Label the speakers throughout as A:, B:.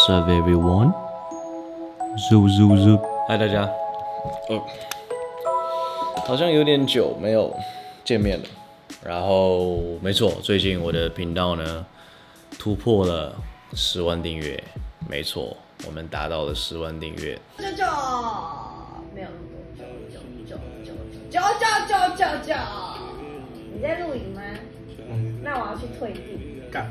A: What's up, everyone? Zoo zoo zoo.
B: 嗨，大家。好像有点久没有见面了。然后，没错，最近我的频道呢突破了10万订阅。没错，我们达到了10万订阅。
C: 没有那么多，九。你在录影吗？那我要去退订。
B: 干。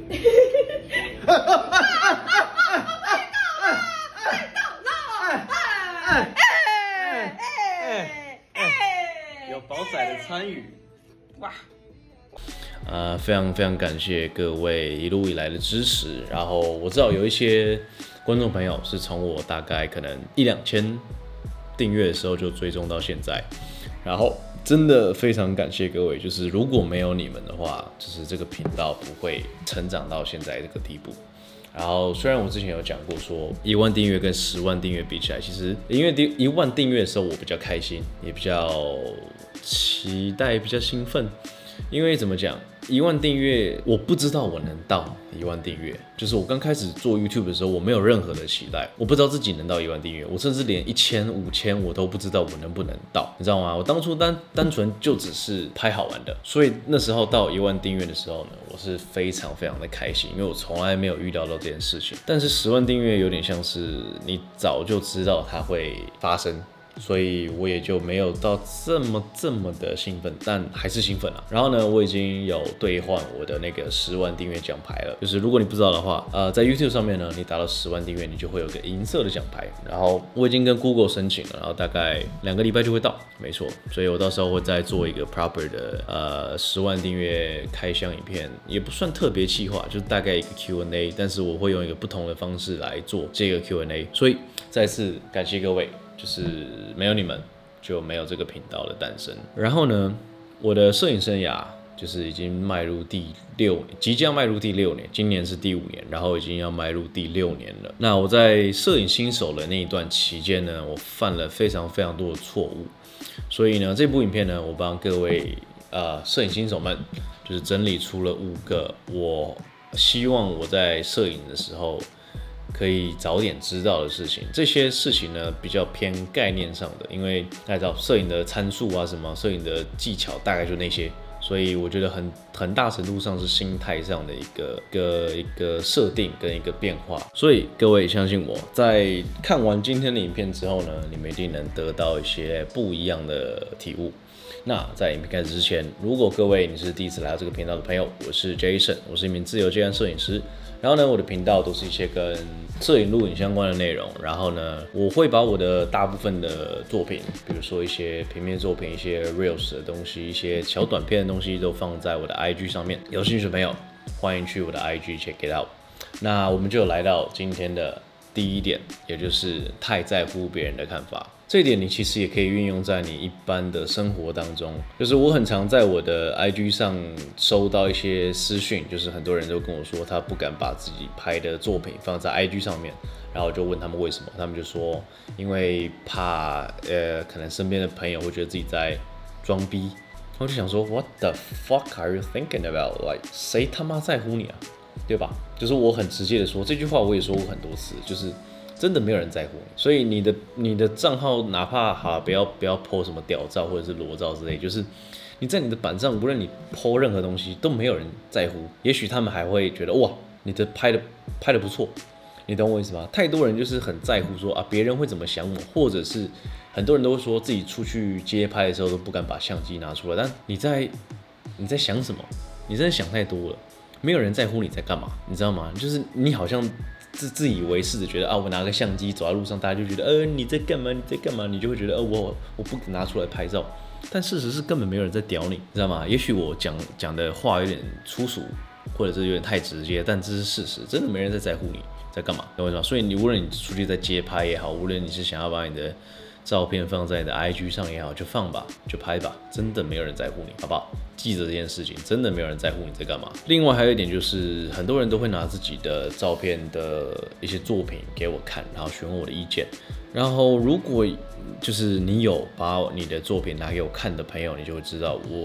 B: 有宝仔的参与，哇！非常非常感谢各位一路以来的支持。然后我知道有一些观众朋友是从我大概可能1-2千订阅的时候就追踪到现在，然后真的非常感谢各位。就是如果没有你们的话，就是这个频道不会成长到现在这个地步。然后虽然我之前有讲过说1万订阅跟10万订阅比起来，其实因为1万订阅的时候我比较开心，也比较期待，比较兴奋。因为怎么讲，1万订阅我不知道我能到1万订阅，就是我刚开始做 YouTube 的时候，我没有任何的期待，我不知道自己能到1万订阅，我甚至连1000、5000我都不知道我能不能到，你知道吗？我当初单纯就只是拍好玩的，所以那时候到1万订阅的时候呢，我是非常非常的开心，因为我从来没有预料到这件事情。但是10万订阅有点像是你早就知道它会发生。所以我也就没有到这么的兴奋，但还是兴奋了。然后呢，我已经有兑换我的那个10万订阅奖牌了。就是如果你不知道的话，在 YouTube 上面呢，你达到10万订阅，你就会有个银色的奖牌。然后我已经跟 Google 申请了，然后大概2个礼拜就会到，没错。所以我到时候会再做一个 proper 的10万订阅开箱影片，也不算特别企划，就是大概一个 Q&A， 但是我会用一个不同的方式来做这个 Q&A。所以再次感谢各位。就是没有你们，就没有这个频道的诞生。然后呢，我的摄影生涯就是已经迈入第6年，即将迈入第6年，今年是第5年，然后已经要迈入第6年了。那我在摄影新手的那一段期间呢，我犯了非常非常多的错误，所以呢，这部影片呢，我帮各位摄影新手们就是整理出了5个我希望我在摄影的时候可以早点知道的事情。这些事情呢比较偏概念上的，因为大家知道摄影的参数啊，什么摄影的技巧大概就那些，所以我觉得很大程度上是心态上的一个设定跟一个变化。所以各位相信我，在看完今天的影片之后呢，你们一定能得到一些不一样的体悟。那在影片开始之前，如果各位你是第一次来到这个频道的朋友，我是 Jason， 我是一名自由接案摄影师。然后呢，我的频道都是一些跟摄影录影相关的内容。然后呢，我会把我的大部分的作品，比如说一些平面作品、一些 reels 的东西、一些小短片的东西，都放在我的 IG 上面。有兴趣的朋友，欢迎去我的 IG check it out。那我们就来到今天的第1点，也就是太在乎别人的看法。这一点你其实也可以运用在你一般的生活当中。就是我很常在我的 IG 上收到一些私讯，就是很多人都跟我说他不敢把自己拍的作品放在 IG 上面，然后我就问他们为什么，他们就说因为怕可能身边的朋友会觉得自己在装逼。我就想说 What the fuck are you thinking about？ Like 谁他妈在乎你啊，对吧？就是我很直接的说这句话，我也说过很多次，就是真的没有人在乎你，所以你的账号哪怕好不要 po 什么屌照或者是裸照之类，就是你在你的板上，无论你 po 任何东西都没有人在乎。也许他们还会觉得哇，你的拍的不错，你懂我意思吗？太多人就是很在乎说啊别人会怎么想我，或者是很多人都会说自己出去街拍的时候都不敢把相机拿出来。但你在想什么？你真的想太多了。没有人在乎你在干嘛，你知道吗？就是你好像自以为是的觉得啊，我拿个相机走在路上，大家就觉得你在干嘛？你在干嘛？你就会觉得我不拿出来拍照。但事实是根本没有人在屌你，知道吗？也许我讲的话有点粗俗，或者是有点太直接，但这是事实，真的没人在乎你在干嘛，懂我意思吗？所以你无论你出去在街拍也好，无论你是想要把你的照片放在你的 IG 上也好，就放吧，就拍吧，真的没有人在乎你，好不好？记着这件事情，真的没有人在乎你在干嘛。另外还有一点就是，很多人都会拿自己的照片的一些作品给我看，然后询问我的意见。然后如果就是你有把你的作品拿给我看的朋友，你就会知道我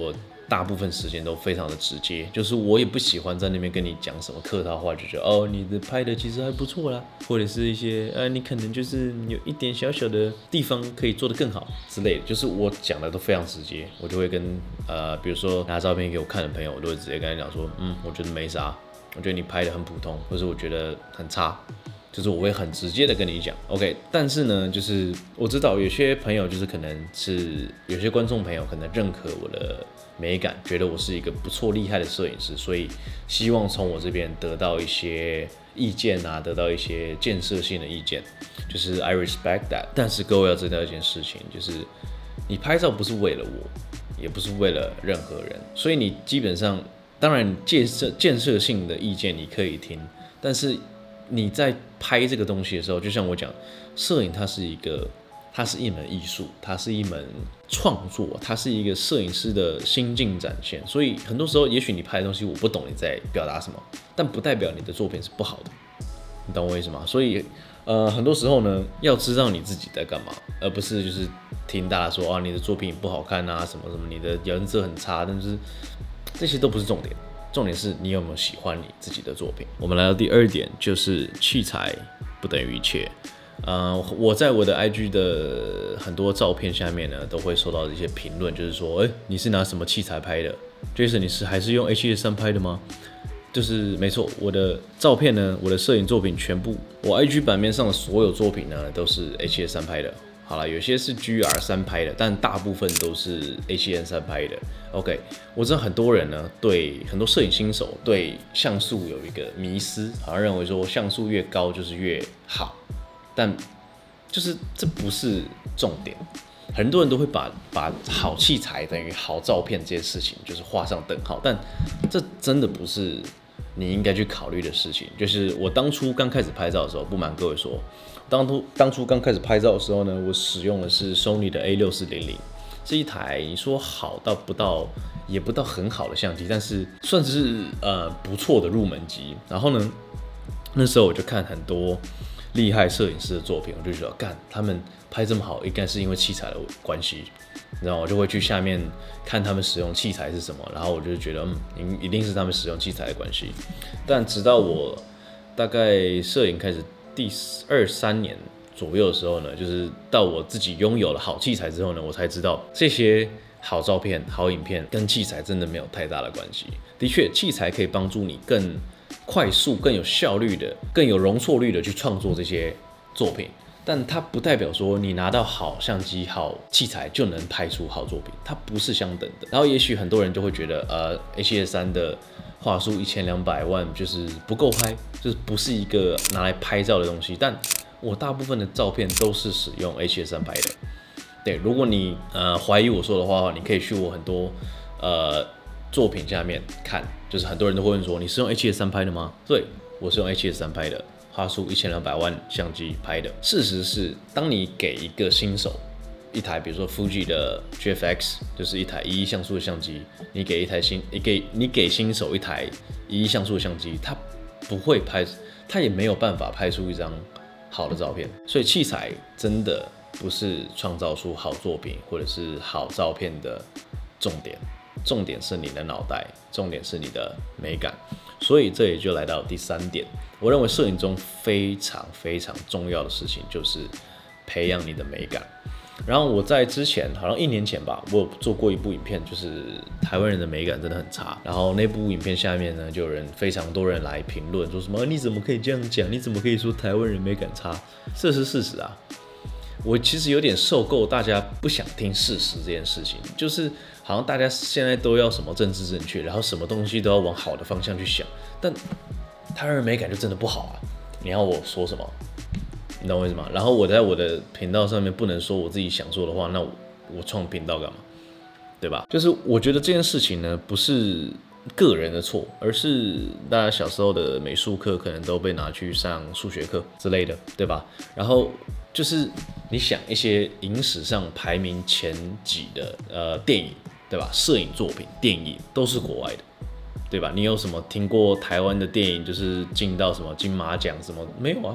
B: 大部分时间都非常的直接，就是我也不喜欢在那边跟你讲什么客套话，就觉得哦你的拍的其实还不错啦，或者是一些你可能就是有一点小小的地方可以做得更好之类的，就是我讲的都非常直接，我就会跟比如说拿照片给我看的朋友，我都会直接跟他讲说，我觉得没啥，我觉得你拍的很普通，或是我觉得很差。就是我会很直接的跟你讲 ，OK， 但是呢，就是我知道有些朋友就是可能是有些观众朋友可能认可我的美感，觉得我是一个不错厉害的摄影师，所以希望从我这边得到一些意见啊，得到一些建设性的意见，就是 I respect that。但是各位要知道一件事情，就是你拍照不是为了我，也不是为了任何人，所以你基本上，当然建设性的意见你可以听，但是你在拍这个东西的时候，就像我讲，摄影它是一门艺术，它是一门创作，它是一个摄影师的心境展现。所以很多时候，也许你拍的东西我不懂你在表达什么，但不代表你的作品是不好的，你懂我意思吗？所以很多时候呢，要知道你自己在干嘛，而不是就是听大家说你的作品不好看啊，什么什么，你的颜色很差，但是这些都不是重点。重点是你有没有喜欢你自己的作品。我们来到第二点，就是器材不等于一切。我在我的 IG 的很多照片下面呢，都会收到一些评论，就是说，你是拿什么器材拍的 ？Jason， 你还是用 A7S3 拍的吗？就是没错，我的照片呢，我的摄影作品全部，我 IG 版面上的所有作品呢，都是 A7S3 拍的。好了，有些是 GR3 拍的，但大部分都是 A7S3 拍的。OK， 我知道很多人呢，很多摄影新手对像素有一个迷思，好像认为说像素越高就是越好，但就是这不是重点。很多人都会把好器材等于好照片这件事情就是画上等号，但这真的不是你应该去考虑的事情。就是我当初刚开始拍照的时候，不瞒各位说，当初刚开始拍照的时候呢，我使用的是 Sony 的 A6400。这一台你说好也不到很好的相机，但是算是不错的入门机。然后呢，那时候我就看很多厉害摄影师的作品，我就觉得他们拍这么好，应该是因为器材的关系。然后我就会去下面看他们使用器材是什么，然后我就觉得一定是他们使用器材的关系。但直到我大概摄影开始第2-3年左右的时候呢，就是到我自己拥有了好器材之后呢，我才知道这些好照片、好影片跟器材真的没有太大的关系。的确，器材可以帮助你更快速、更有效率的、更有容错率的去创作这些作品，但它不代表说你拿到好相机、好器材就能拍出好作品，它不是相等的。然后也许很多人就会觉得A7S3 的画素1200万就是不够拍，就是不是一个拿来拍照的东西。但我大部分的照片都是使用 A7S3 拍的。对，如果你怀疑我说的话，你可以去我很多作品下面看，就是很多人都会问说，你是用 A7S3 拍的吗？对，我是用 A7S3 拍的，画素1200万相机拍的。事实是，当你给一个新手一台，比如说 Fuji 的 GFX， 就是一台1:1像素的相机，你给新手一台1:1像素的相机，他不会拍，他也没有办法拍出一张好的照片。所以器材真的不是创造出好作品或者是好照片的重点，重点是你的脑袋，重点是你的美感。所以这也就来到第3点，我认为摄影中非常非常重要的事情就是培养你的美感。然后我在之前好像1年前吧，我有做过一部影片，就是台湾人的美感真的很差。然后那部影片下面呢，就有非常多人来评论，说什么你怎么可以这样讲？你怎么可以说台湾人美感差？这是事实啊。我其实有点受够大家不想听事实这件事情，就是好像大家现在都要什么政治正确，然后什么东西都要往好的方向去想，但台湾人美感就真的不好啊！你要我说什么？你懂我意思吗？然后我在我的频道上面不能说我自己想说的话，那我创频道干嘛？对吧？就是我觉得这件事情呢，不是个人的错，而是大家小时候的美术课可能都被拿去上数学课之类的，对吧？然后就是你想一些影史上排名前几的电影，对吧？摄影作品、电影都是国外的，对吧？你有什么听过台湾的电影就是进到什么金马奖什么？没有啊，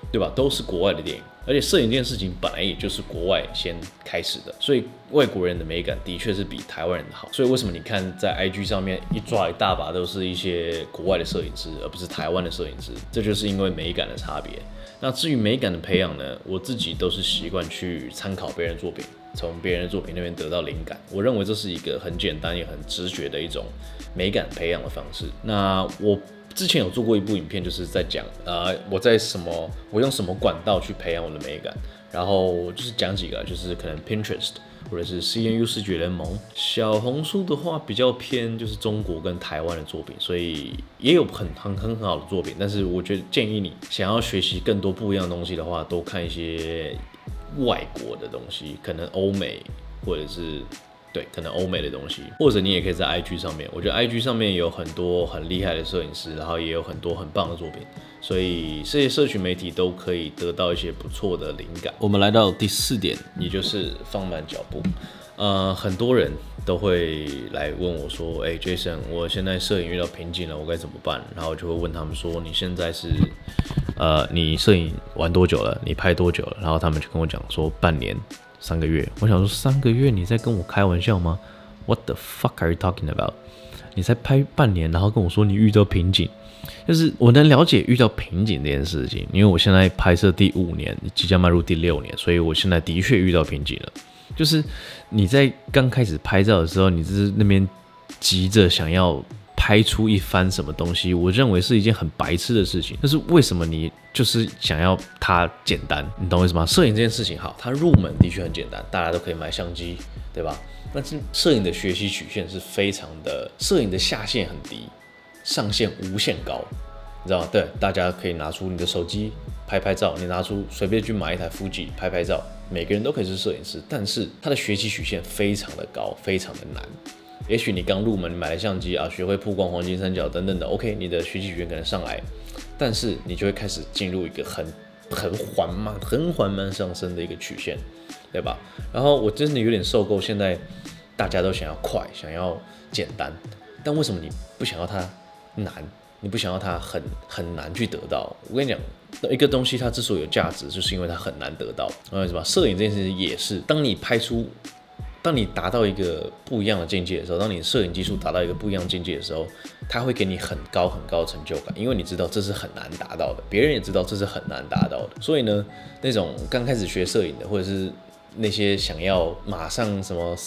B: 对吧？都是国外的电影，而且摄影这件事情本来也就是国外先开始的，所以外国人的美感的确是比台湾人的好。所以为什么你看在 IG 上面一抓一大把都是一些国外的摄影师，而不是台湾的摄影师？这就是因为美感的差别。那至于美感的培养呢，我自己都是习惯去参考别人的作品，从别人的作品那边得到灵感。我认为这是一个很简单也很直觉的一种美感培养的方式。那我之前有做过一部影片，就是在讲我用什么管道去培养我的美感，然后就是讲几个，就是可能 Pinterest 或者是 CNU 视觉联盟。小红书的话比较偏就是中国跟台湾的作品，所以也有很好的作品，但是我觉得建议你想要学习更多不一样的东西的话，多看一些外国的东西，可能欧美或者是对，可能欧美的东西，或者你也可以在 IG 上面，我觉得 IG 上面有很多很厉害的摄影师，然后也有很多很棒的作品，所以这些社群媒体都可以得到一些不错的灵感。我们来到第4点，也就是放慢脚步。很多人都会来问我说，Jason， 我现在摄影遇到瓶颈了，我该怎么办？然后就会问他们说，你现在是你摄影玩多久了？你拍多久了？然后他们就跟我讲说半年。3个月，我想说3个月，你在跟我开玩笑吗 ？What the fuck are you talking about？ 你才拍半年，然后跟我说你遇到瓶颈，就是我能了解遇到瓶颈这件事情，因为我现在拍摄第5年，即将迈入第6年，所以我现在的确遇到瓶颈了。就是你在刚开始拍照的时候，你就是那边急着想要拍出一番什么东西，我认为是一件很白痴的事情。但是为什么你就是想要它简单？你懂我意思吗？摄影这件事情好，它入门的确很简单，大家都可以买相机，对吧？但是摄影的学习曲线是非常的，摄影的下限很低，上限无限高，你知道吗？对，大家可以拿出你的手机拍照，你拿出随便去买一台 Fuji 拍照，每个人都可以是摄影师，但是它的学习曲线非常的高，非常的难。也许你刚入门，你买了相机啊，学会曝光黄金三角等等的 ，OK， 你的学习曲线可能上来，但是你就会开始进入一个很缓慢上升的一个曲线，对吧？然后我真的有点受够，现在大家都想要快，想要简单，但为什么你不想要它难？你不想要它很难去得到？我跟你讲，一个东西它之所以有价值，就是因为它很难得到。为什么？摄影这件事情也是，当你达到一个不一样的境界的时候，当你摄影技术达到一个不一样的境界的时候，它会给你很高的成就感，因为你知道这是很难达到的，别人也知道这是很难达到的。所以呢，那种刚开始学摄影的，或者是那些想要马上什么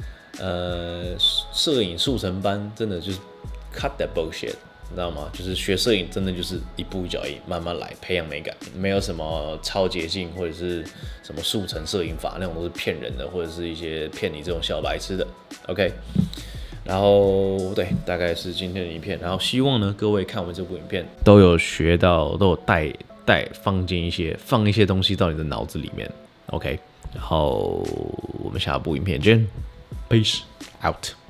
B: 摄影速成班，真的就是 cut that bullshit。你知道吗？就是学摄影真的就是一步一脚印，慢慢来，培养美感，没有什么超捷径或者是什么速成摄影法，那种都是骗人的，或者是一些骗你这种小白痴的。OK， 然后对，大概是今天的影片，然后希望呢各位看完这部影片都有学到，都有放一些东西到你的脑子里面。OK， 然后我们下部影片见 ，Peace out。